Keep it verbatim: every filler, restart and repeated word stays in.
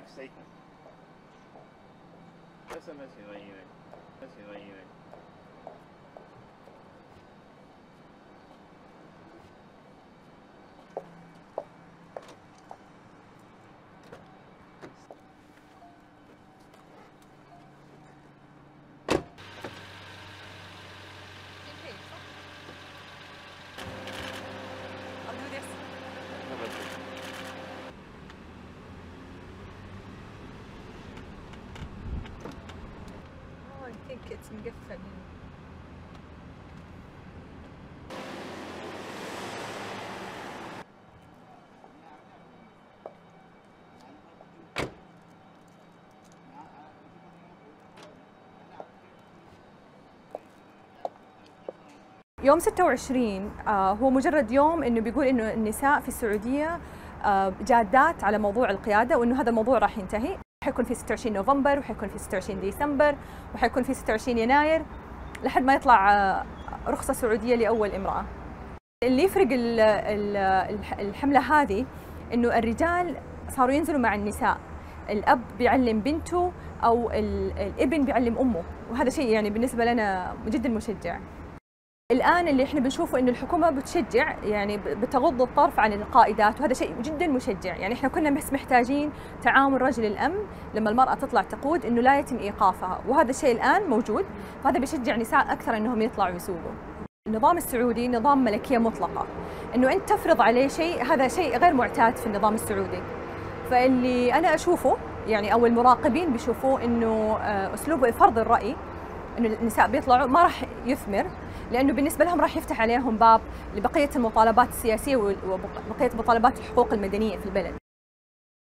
statement. بس بس يغيرك بس يغيرك I think it's مقفل. يوم ستة وعشرين آه هو مجرد يوم انه بيقول انه النساء في السعوديه آه جادات على موضوع القياده، وانه هذا الموضوع راح ينتهي. حيكون في ستة وعشرين نوفمبر، وحيكون في ستة وعشرين ديسمبر، وحيكون في ستة وعشرين يناير، لحد ما يطلع آه رخصه سعوديه لاول امراه. اللي يفرق ال ال الحمله هذه انه الرجال صاروا ينزلوا مع النساء، الاب بيعلم بنته او الابن بيعلم امه، وهذا شيء يعني بالنسبه لنا جدا مشجع. الآن اللي احنا بنشوفه إنه الحكومة بتشجع، يعني بتغض الطرف عن القائدات، وهذا شيء جدا مشجع. يعني احنا كنا بس محتاجين تعاون رجل الأمن لما المرأة تطلع تقود إنه لا يتم إيقافها، وهذا الشيء الآن موجود، فهذا بيشجع نساء أكثر إنهم يطلعوا يسوقوا. النظام السعودي نظام ملكية مطلقة، إنه أنت تفرض عليه شيء، هذا شيء غير معتاد في النظام السعودي. فاللي أنا أشوفه يعني أو المراقبين بيشوفوه إنه أسلوب فرض الرأي إنه النساء بيطلعوا ما راح يثمر، لأنه بالنسبة لهم راح يفتح عليهم باب لبقية المطالبات السياسية وبقية مطالبات الحقوق المدنية في البلد.